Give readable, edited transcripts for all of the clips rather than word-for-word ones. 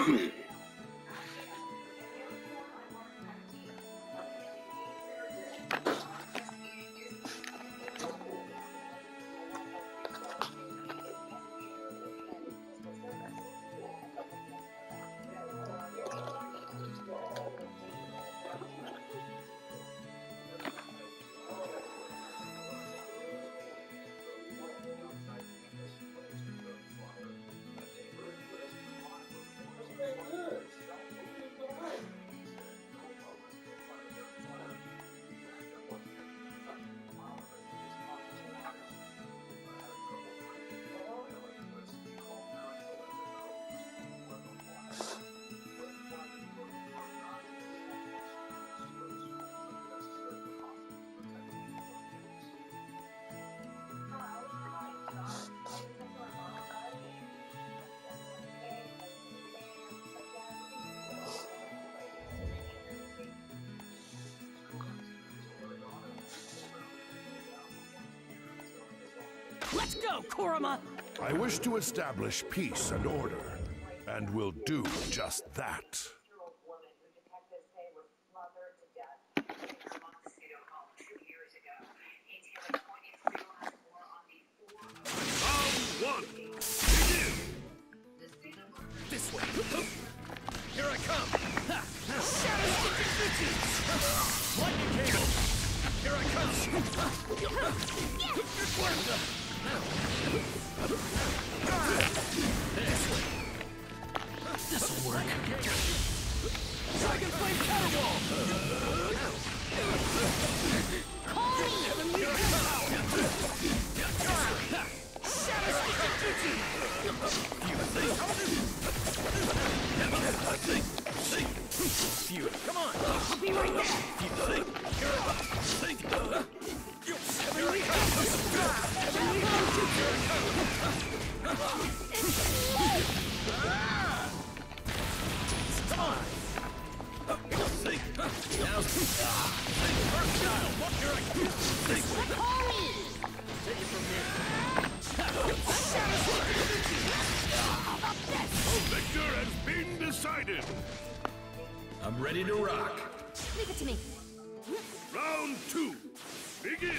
Let's go, Kurama! I wish to establish peace and order, and will do just that. Round one, begin! This way! Here I come! Shadow Stitches! Lightning cable! Here I come! Good work! This'll work. Dragon Flame Counterwall! Heavenly Power! Shadow Stitches! Come on! I'll be right there! Heavenly Victor has been decided! I'm ready to rock. Leave it to me. Round two, begin!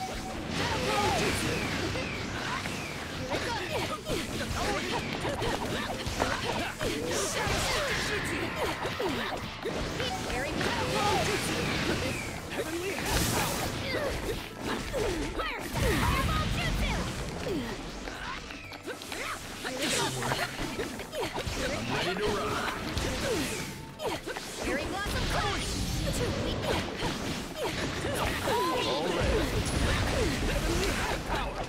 Very Heavenly Power! Fireball Jutsu! I'm ready to rock. Fairy Blossom Coin! All ready. Heavenly Power!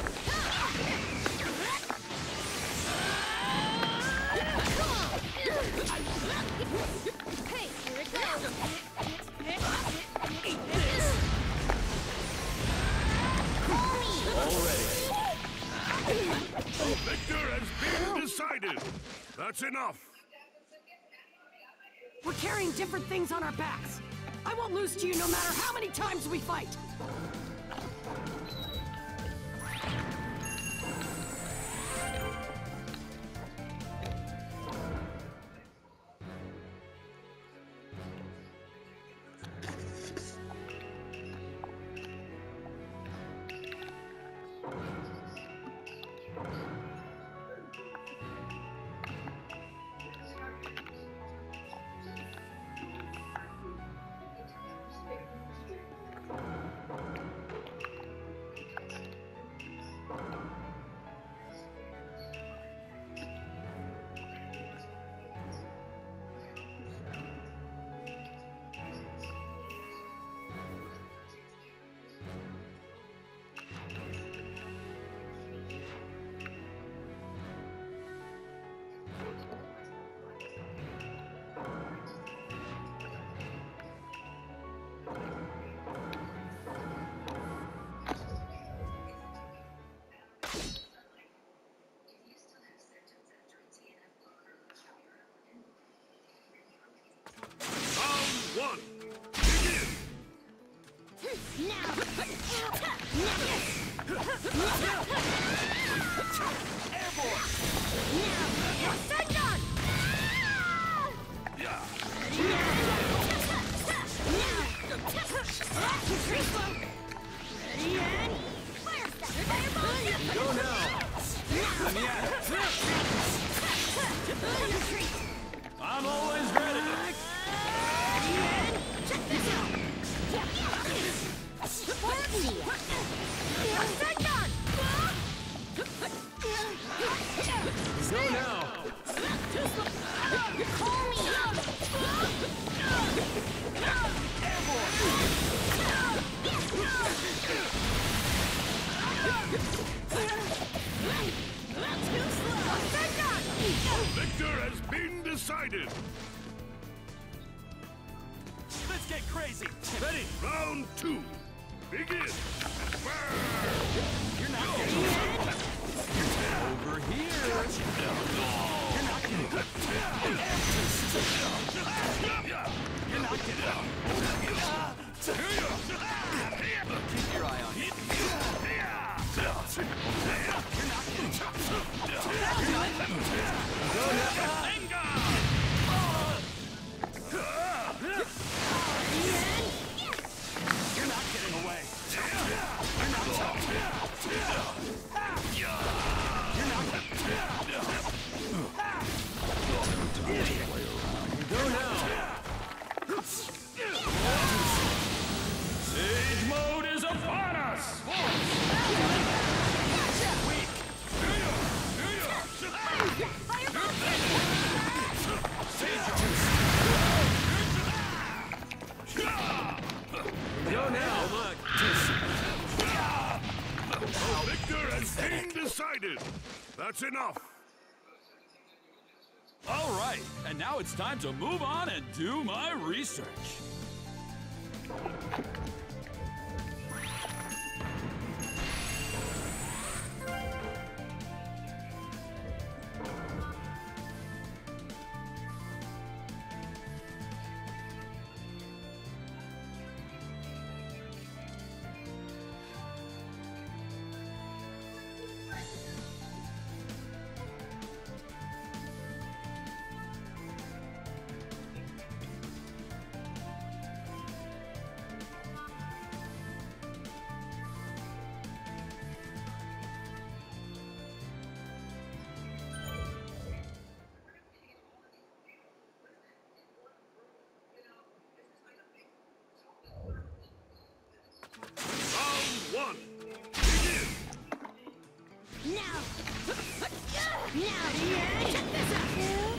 Hey, here it goes! All ready. Victor has been decided! That's enough! We're carrying different things on our backs. I won't lose to you no matter how many times we fight. I'm always ready. Check this out! Go now. Call me up! Victor has been decided. Let's get crazy. Ready. Round 2. Begin. You're not getting over here. You're not getting You're not getting Keep your eye on it. You're not getting away. You're not Go now. Siege mode is upon us. Go now, look. Victor has been decided. That's enough. All right, and now it's time to move on and do my research. Round 1. Begin. Now! Check this out!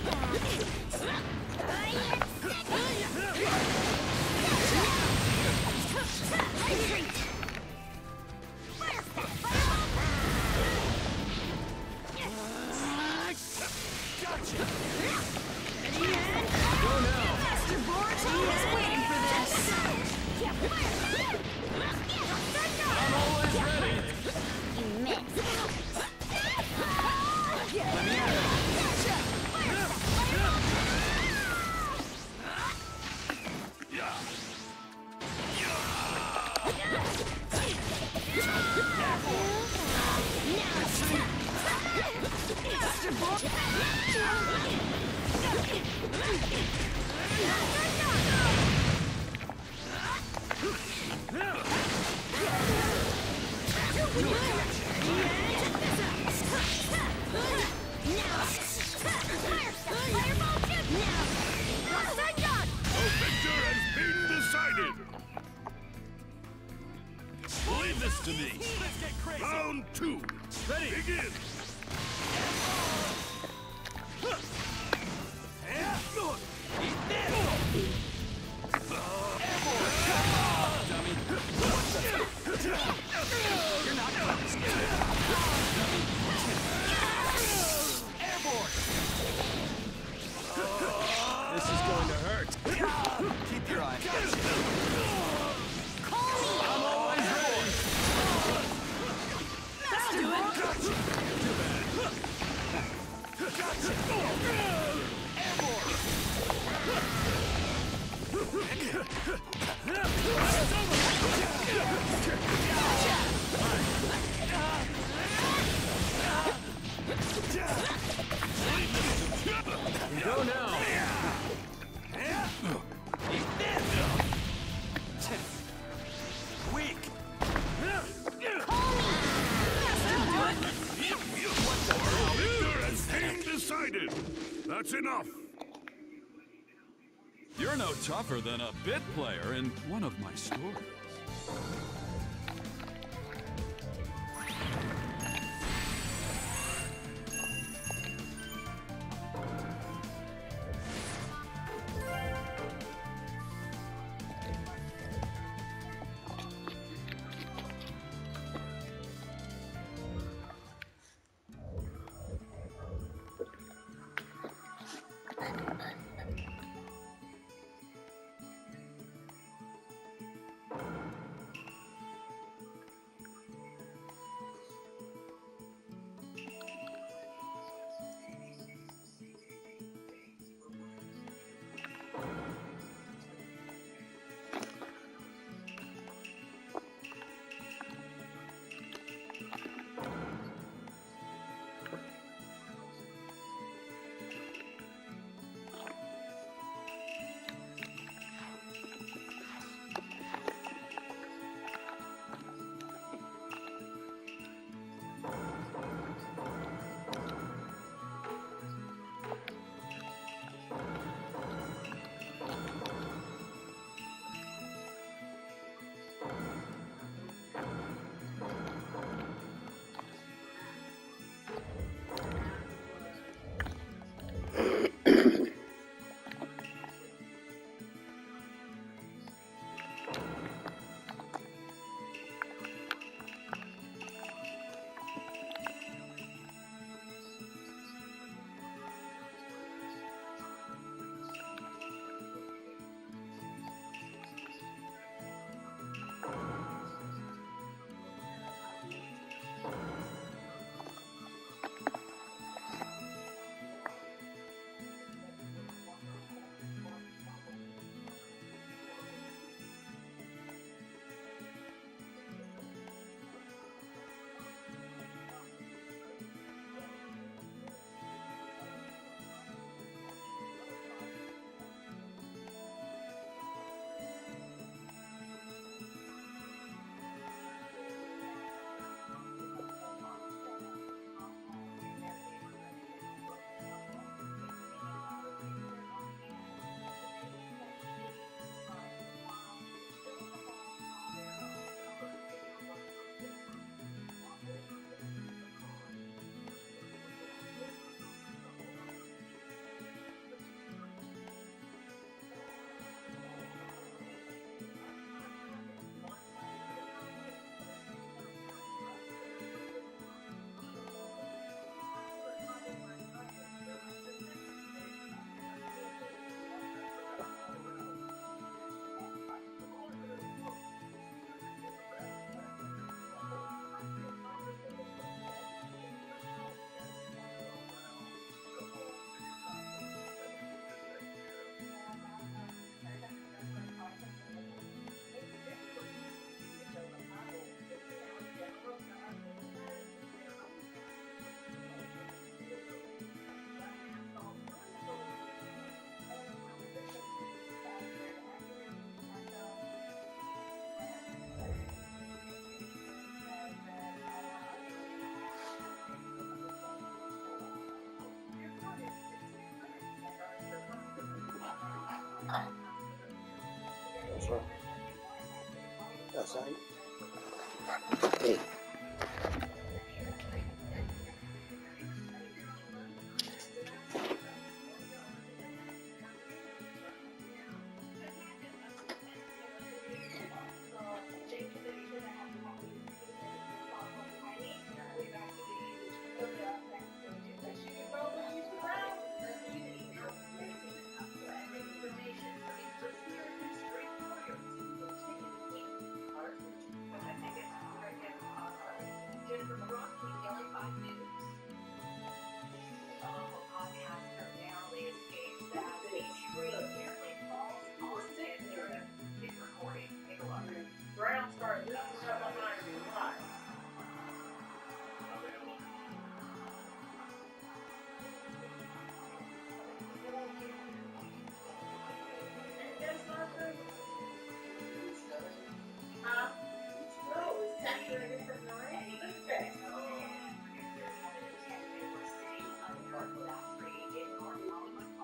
Gotcha. Go now. Master Board, I was waiting for this! I'm always ready. You missed! Let me at it. Victor has been decided. Leave this to me. Let's get crazy. Round 2. Ready. Begin. Eat this. Dummy. You're not coming. Dummy. Airborne. This is going to hurt. Keep your eye. I'm always ready. That'll do it. Go now. Eat this. Weak. Victor has been decided. That's enough! You're no tougher than a bit player in one of my stories. That's right. That's right.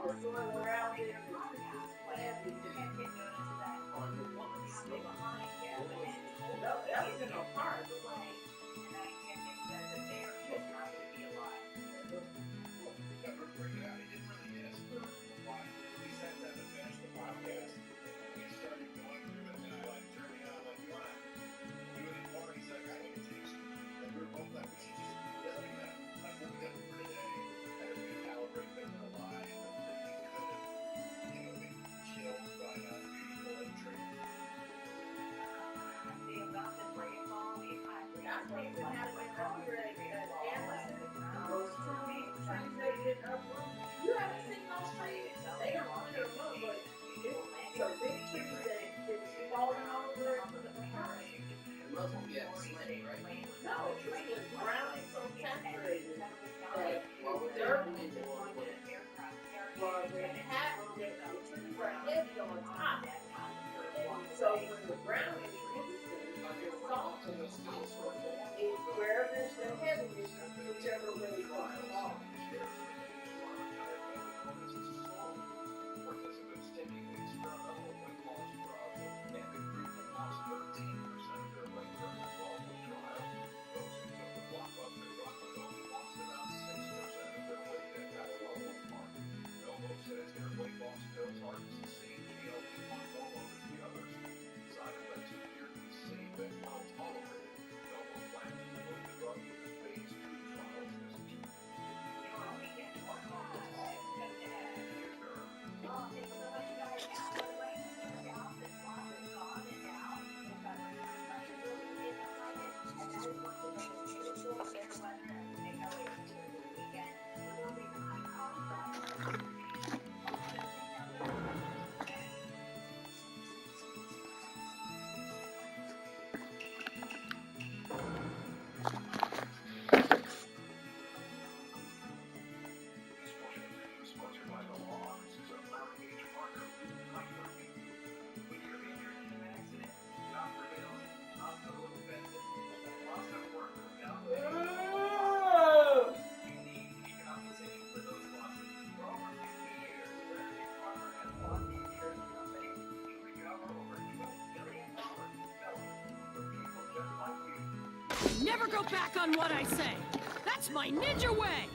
Never go back on what I say. That's my ninja way.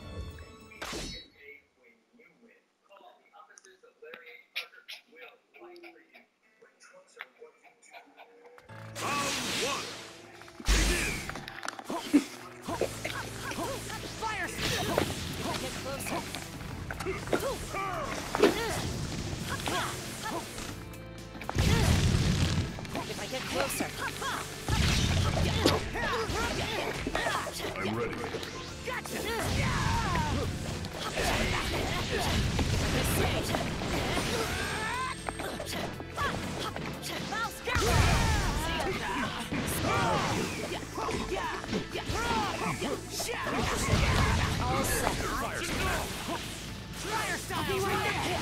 Round one. Begin. Fire! Get closer. If I get closer. I'm ready. Gotcha! All set. Flyer style! I'll be right there!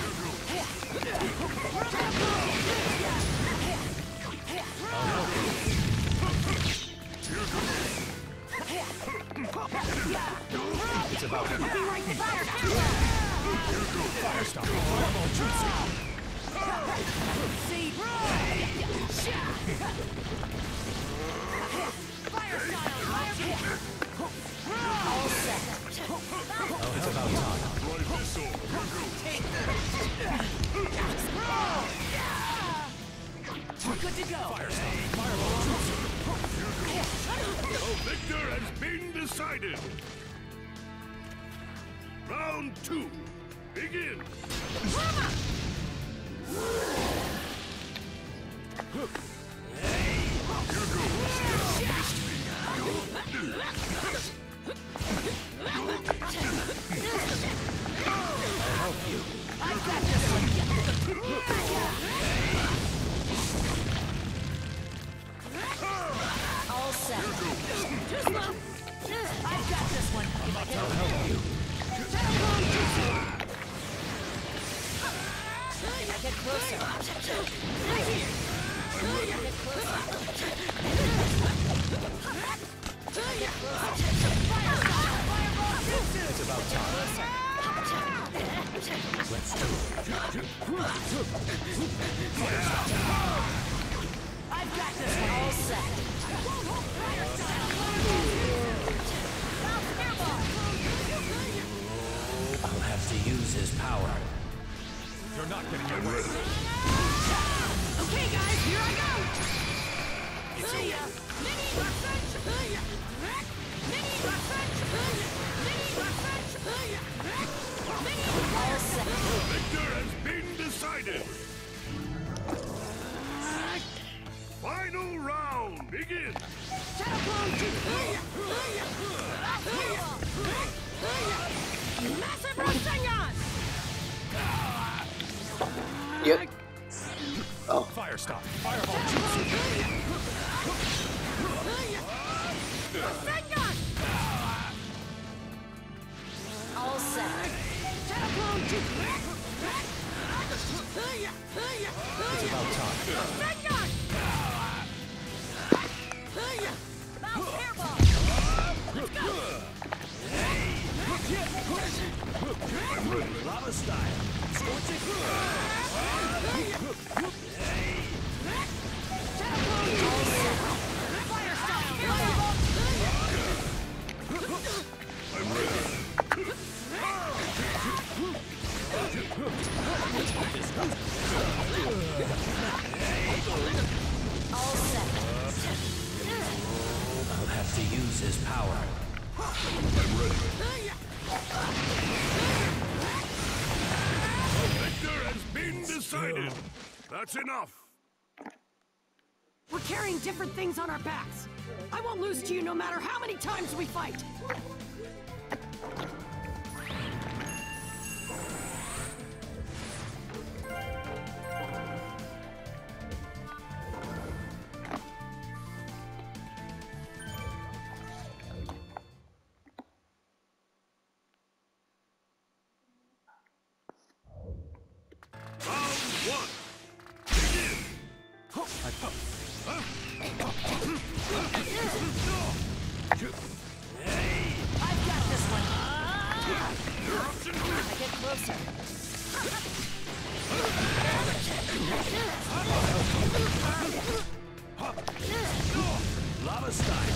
It's about to be Right there! fire style. Fireball jutsu. See? Fire style! All set. Oh, it's about time. Drive this over. We're good to go. Fire style. Fireball jutsu. The victor has been decided. Round two. Begin. All set. Too slow. I've got this one. I'll help you. I get closer. Right here. I get closer. I get closer. Fireball jutsu. It's about time. Let's do it. I've got this one. All set. I'll have to use his power. You're not getting away. Okay, guys, here I go. Mini Ruffage. Mini Ruffage. Mini Ruffage. All set. Victor has been decided. Final round, begin. Massive Rasengan! Yep. Oh. Fire stop. Fireball. Rasengan! All set. It's about time. Rasengan! Bounce hairball. Let's go! Lava style. Scorching. Fire style! Fireball! All set. I'll have to use his power. Victor has been decided. That's enough. We're carrying different things on our backs. I won't lose to you no matter how many times we fight. Round one, begin. I've got this one. I get closer. Lava style.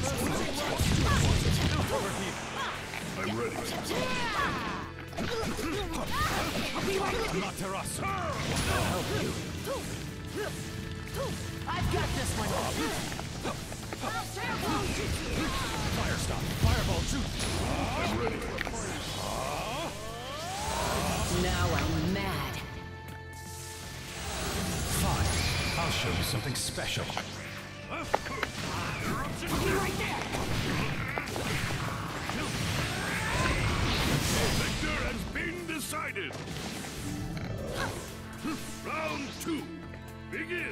Over here. I'm ready. Amaterasu. I've got this one. Fire stop. Fireball shoot. I'm ready. Now I'm mad. Fine. I'll show you something special. Be right there. Victor has been decided. Round two, begin.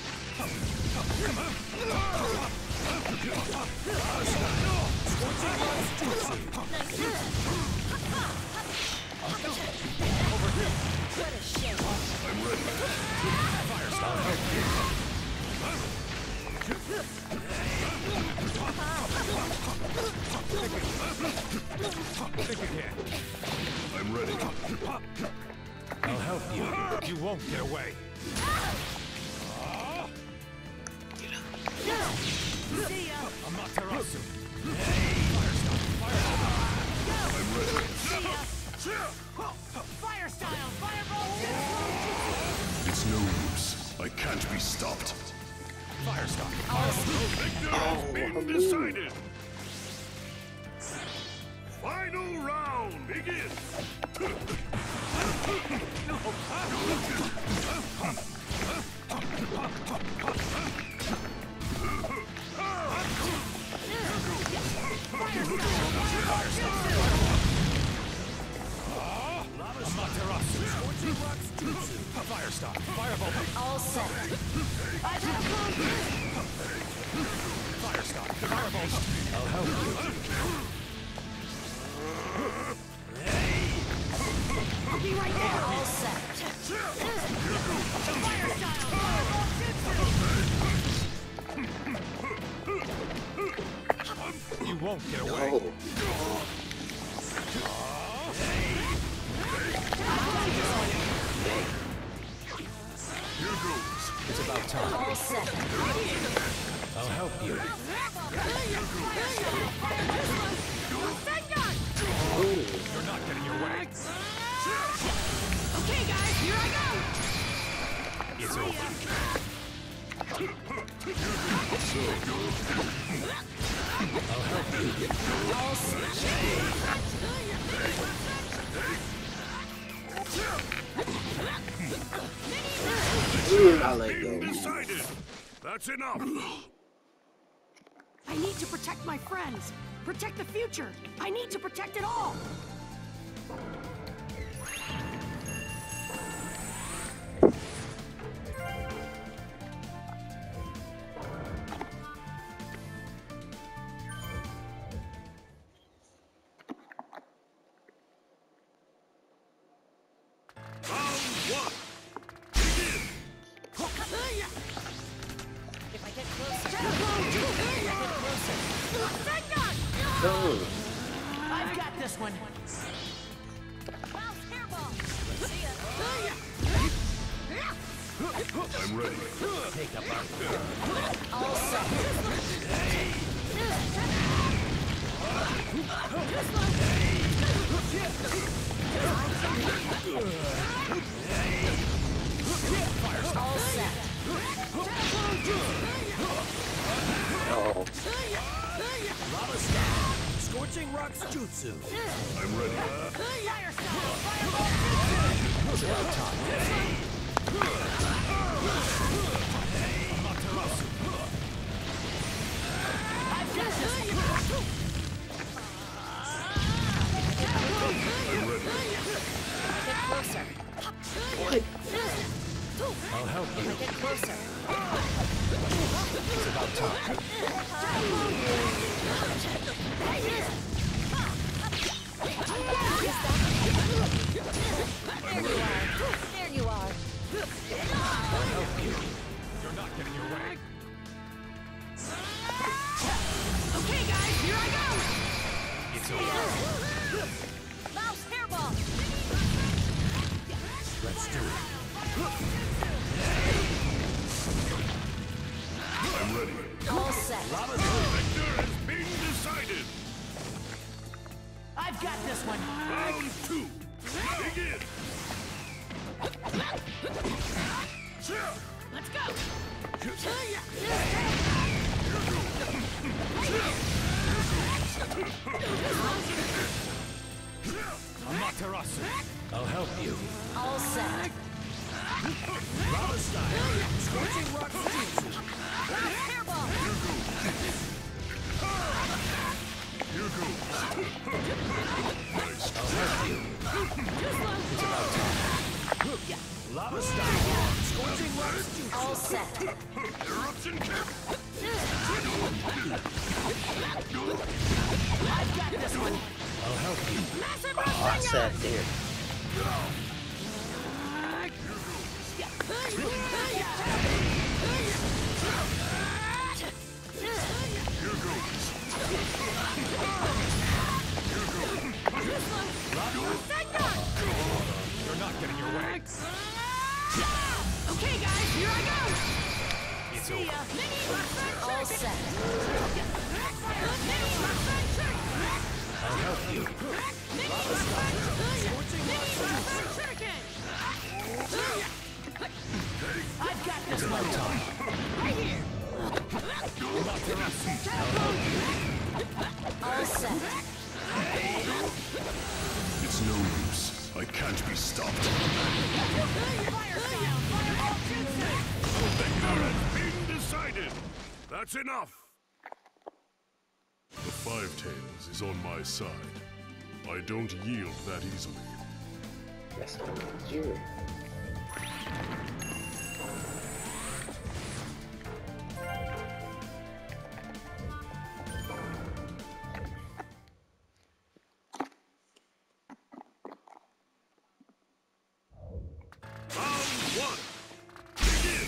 What a shame. I'm ready. Fire style. Think again. I'm ready. I'll help you. You won't get away. See ya. Amaterasu. Fire stop. Fireball. I'm ready. See ya. Fire style. Fireball. It's no use. I can't be stopped. Fire stop. Victor has been decided. Final round, begin. Amaterasu. Fire stop. Fireball. All set. Fire stop. Fireball. I'll help you. I'll be right there. All set. Fire style. Fireball. You won't get away. Oh. Here goes. It's about time. All set. I'll help you. You're not getting your way. Okay, guys, here I go! It's over. I'll help you. All set. Ooh, I let go. Decided. That's enough. I need to protect my friends. Protect the future. I need to protect it all. Round one. Begin. If I get closer. Oh, I've got this one. Mouse hairball. See ya. I'm ready. Take up our All set. All set. oh. Lava Star. Scorching Rocks Jutsu. I'm ready. Fire style, fireball. It's about time. Amaterasu. I've got this. Get closer. What? I'll help you. Get closer. It's about time. There you are. I'll help you. You're not getting your way. Okay, guys, here I go. It's over. Mouse hairball. Let's do it. I'm ready. All set. Victor has been decided. I've got this one. Round two. Begin. Let's go. Amaterasu. I'll help you. All set. Lava Style. Scorching Rocks Jutsu. Mouse hairball. Here goes. I'll help you. It's about time. Lava Style. Scorching Rocks Jutsu. All set. Eruption cap. I've got this one. I'll help you. Massive Oh, I sat there. Here goes. You're not getting your way. Okay, guys, here I go. It's over. All set. I'll help you. I've got It's this about one. time. Right here. Amaterasu. I'll help you. All set. It's no use. I can't be stopped. Fire style, fireball jutsu. Victor has been decided. That's enough. The Five Tails is on my side. I don't yield that easily. That's not you. Round one. Begin.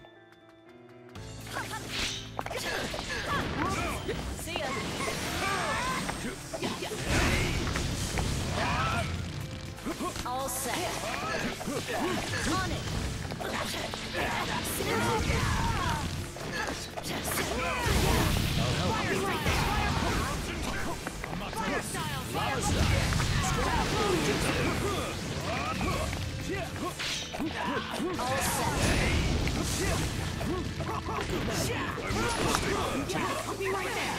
See ya. All set. On it. All set. I'll be right there.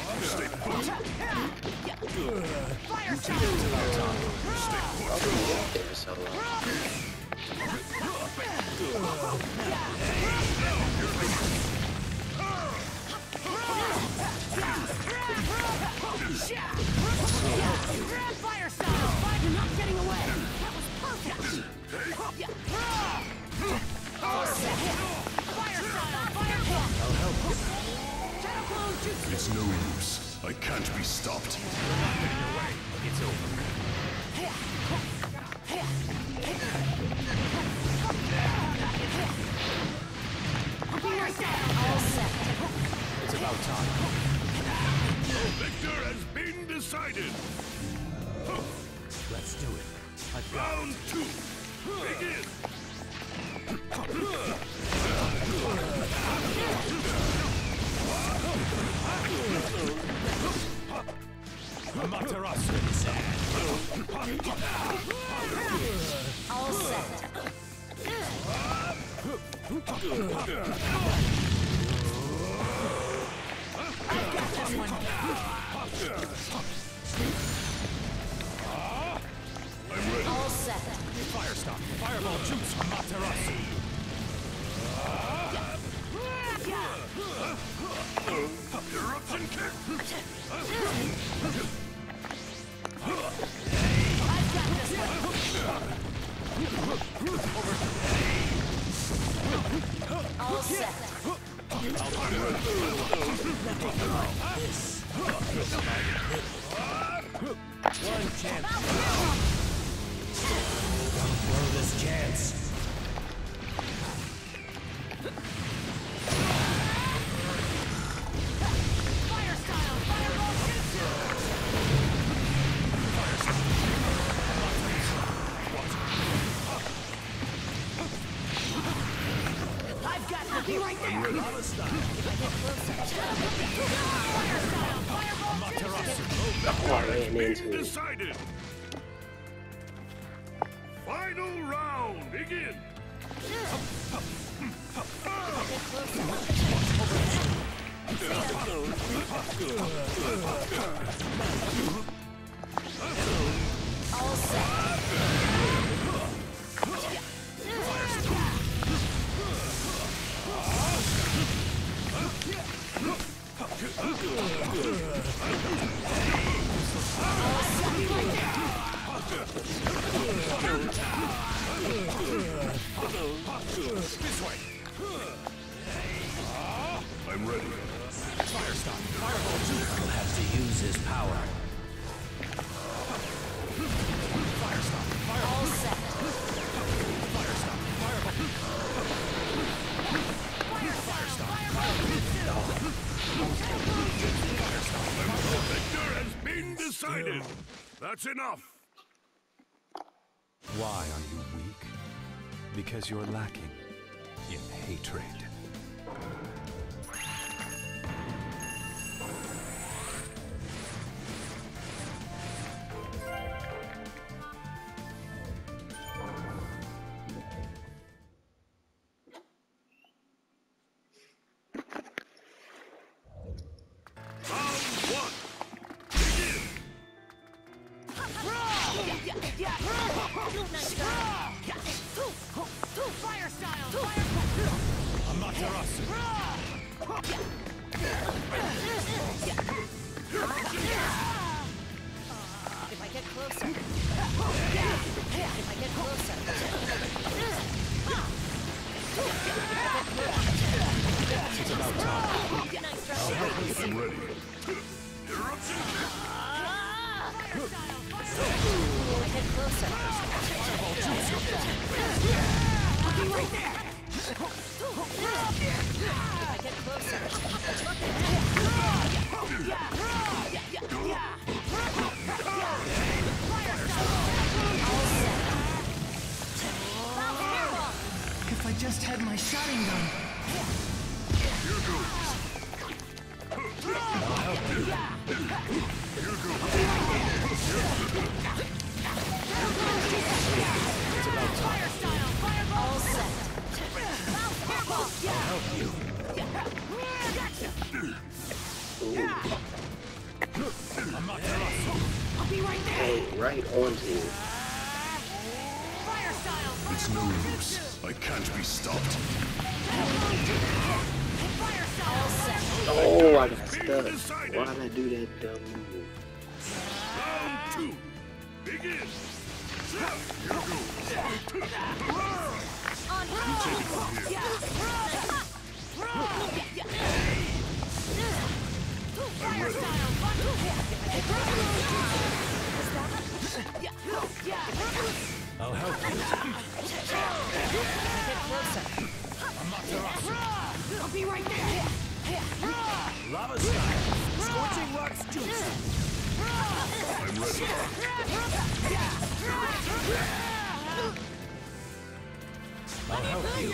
Fire shot. I'll be out there so long. Grand fire style. You're not getting away. That was perfect. All set. Fire style. Fire pump. I'll help you. Shadow clone jutsu. It's no use. I can't be stopped. It's over. I'll be right there. All set. It's about time. The victor has been decided. Let's do it. I've got Round 2. Begin. Amaterasu. All set. All set. Fire stop. Fireball juice. Amaterasu. Eruption kick. All set. One chance. Don't blow this chance. Fire style. Fireball jutsu. I've got to be right there. Lava style. Fire style. Fireball jutsu. Oh, I ran Been into it. decided. Final round. Begin. All set. This way. I'm ready. Fire stop. Fireball juice. He'll have to use his power. Fire stop. Fireball. All set. Fire stop. Fireball. Fire stop. The victor has been decided. That's enough. Why are you weak? Because you're lacking in hatred. Round 1. Begin. Fire style. Fire Amaterasu. If I get closer. If I get closer. It's about time. Nice try. I'm ready. Eruption kick. If I get closer. I'll be right there. If I get closer. if I just had my shotting gun. Fire style, fireball. All set. Fireball. I'll help you. I'll be right there. Hey, right onto you. Fire style. It's no use. I can't be stopped. Fire style. Oh, I got stuck. Why did I do that dumb move? Round 2. Begin. On You take it from here. Fire style. I'll help you. Get closer. I'll be right there. Lava style. Scorching rocks juice. I'm ready. I'll help you.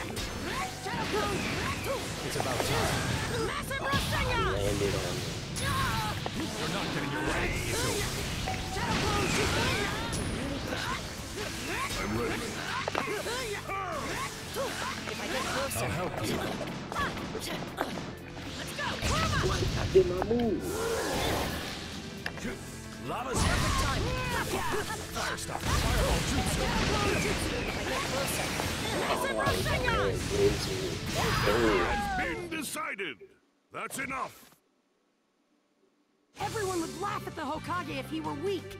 It's about time. Massive Rasengan! Landed on me. We're not getting your way. I'm ready. If I get closer. I'll help you. What? I did my move. Lava style. Time. Fire style. Fireball juice. Oh, I was going into it. Boom. Been decided. That's enough. Everyone would laugh at the Hokage if he were weak.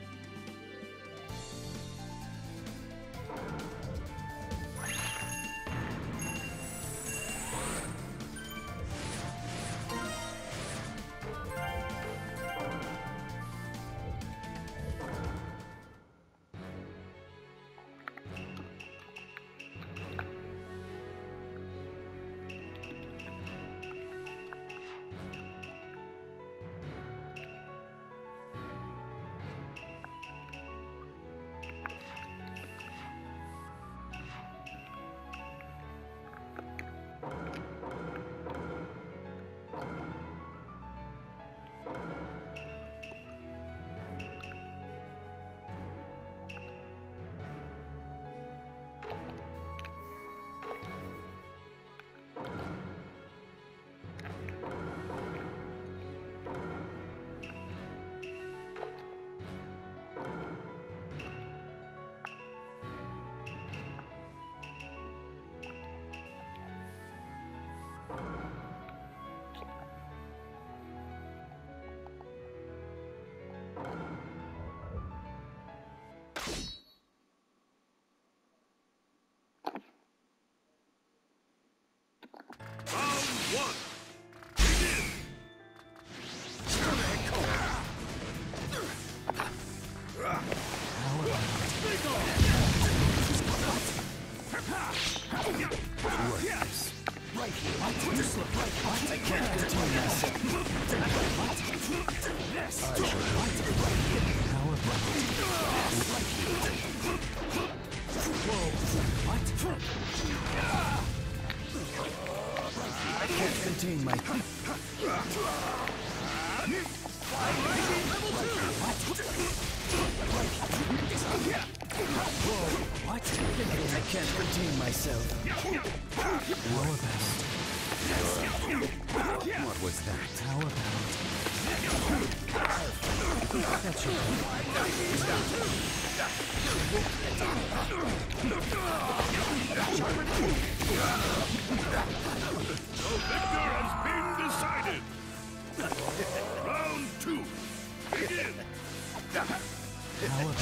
Round 1. Begin. Right here. You slip right. I can't contain myself. Yes. I shall right here. How about right here? Whoa. What? I can't contain my... Whoa, what? I can't contain myself. How about... What was that? How about... That should The victor has been decided. Round 2. Begin. How about...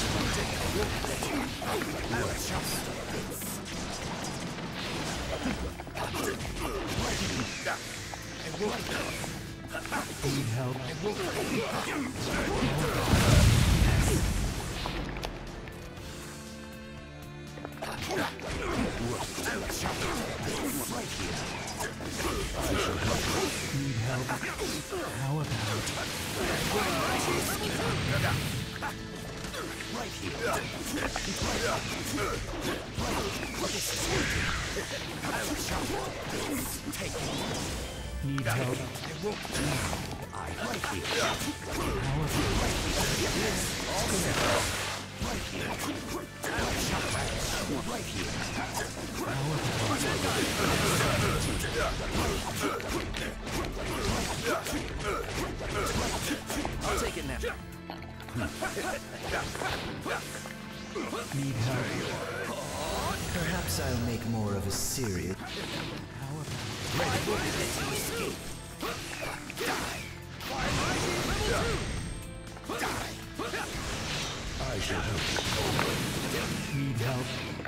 Need help? Need help? How about... Right here. I Need help? I right here. I'll take it now. Need help? Perhaps I'll make more of a serious. I shall help you. Need help?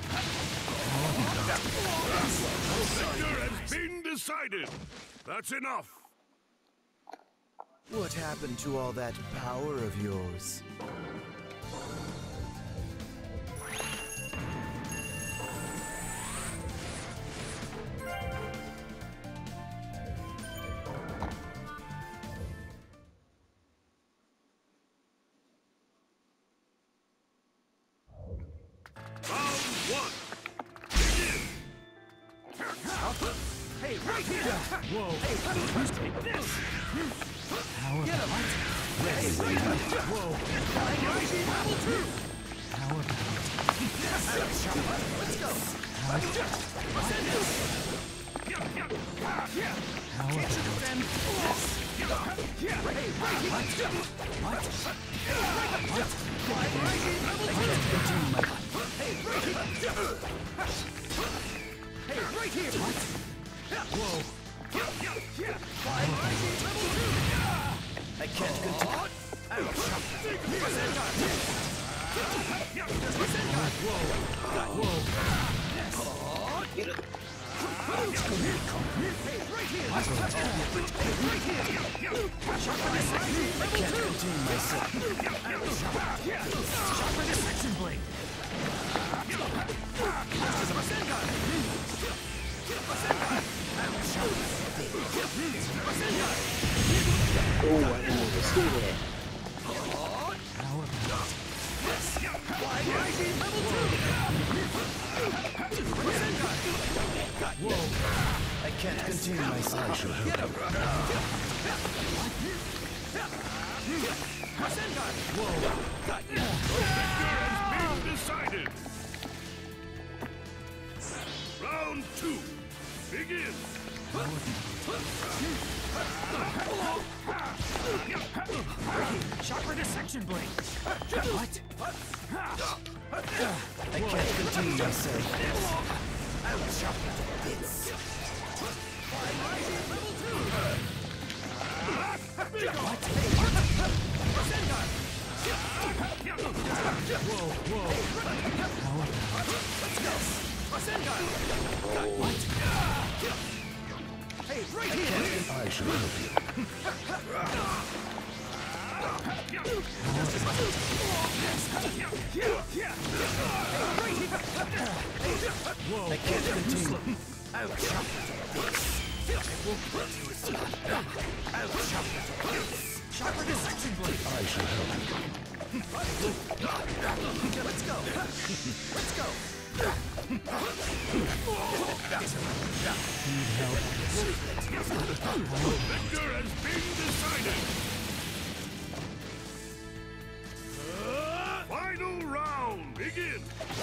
Victor has been decided. That's enough. What happened to all that power of yours? Whoa! Hey, take this! How about it? Ready, whoa! How about Let's go! How about Hey, right here! Whoa! I can't continue. Oh, I didn't even see that. I can't contain myself. Get him! Decided. Round 2. Begin. Chakra dissection blade! What? I can't contain myself. Hey, right here! I shall help you. I can't continue. Chakra dissection blade! I shall help you. Let's go. Let's go. Victor has been decided. Final round. Begin.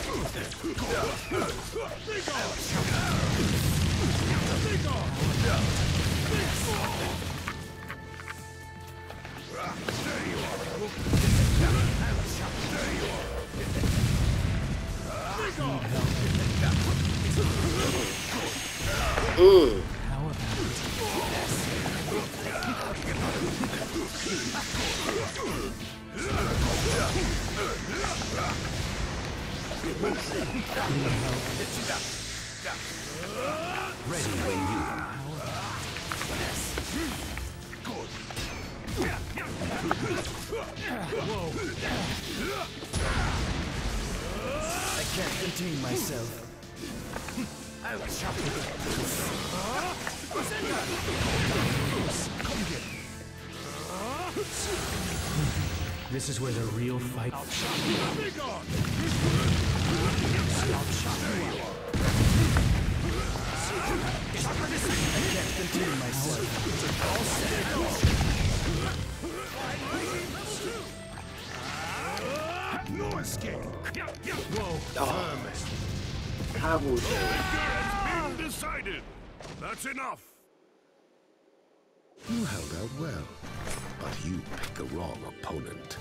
Ready when you are. I can't contain myself. This is where the real fight. contain myself. No escape. Cavalry. Has been decided. That's enough. You held out well, but you picked the wrong opponent.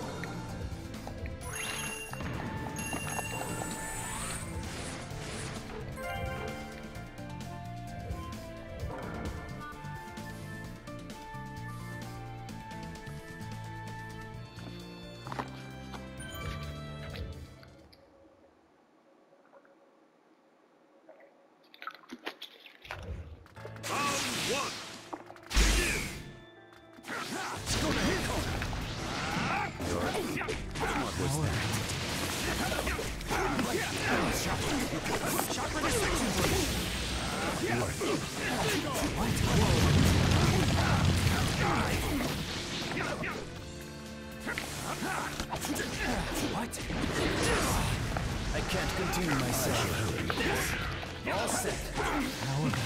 I can't contain myself. All set.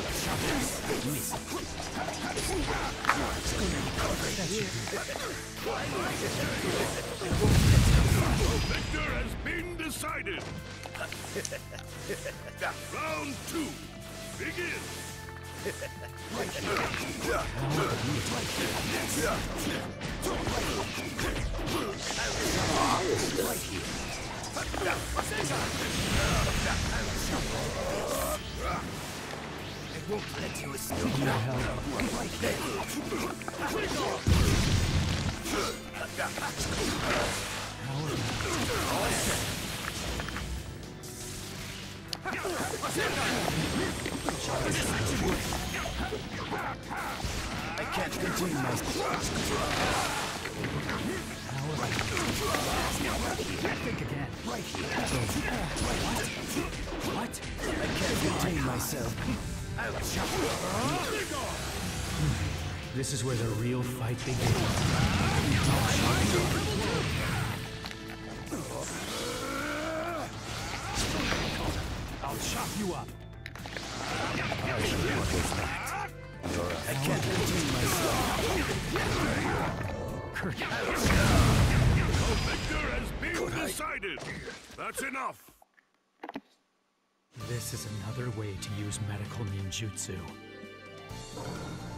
Victor has been decided. Round 2. Begin. I won't let you escape. I can't contain myself. Think again. Right here. What? I can't contain myself. This is where the real fight begins. I'll chop you up. I can't contain myself. Victor has been decided. That's enough. This is another way to use medical ninjutsu.